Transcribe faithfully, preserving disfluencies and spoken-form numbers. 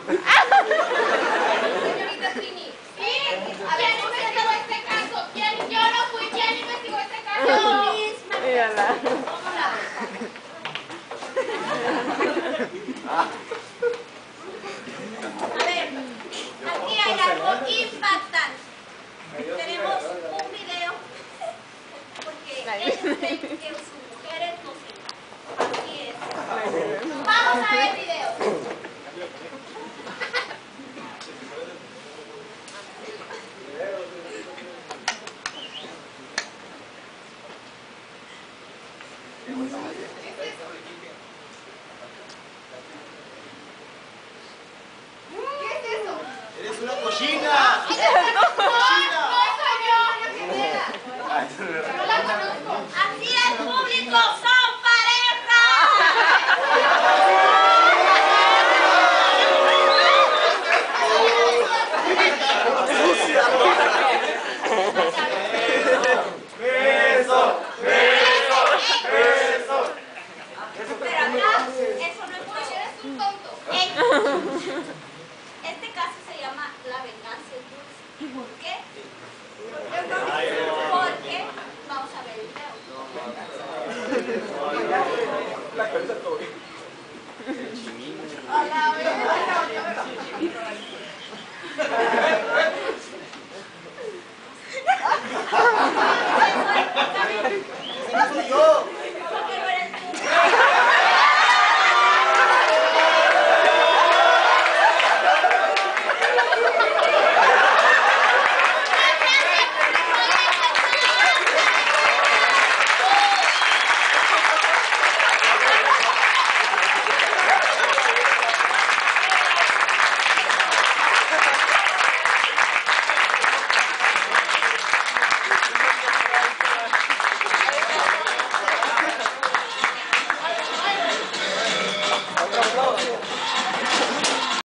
Señorita Trini. ¿Quién investigó este caso? ¿Quién? Yo no fui. ¿Quién investigó este caso? Yo misma. Mírala. ¿Cómo la? A ver, aquí hay algo impactante. Tenemos un video porque ellos creen que sus mujeres no sirven. Así es. Vamos a ver el video. ¿Qué es eso? ¡Eres una cochina! No, no soy yo, la que sea. No la conozco. Así es, público, son pareja. ¡Beso! ¡Beso! ¡Beso! Pero acá, eso no es mucho, eres un tonto. Ey. Este caso se llama La venganza es dulce. ¿Y por qué? Porque vamos a ver el video. La cabeza todo bien.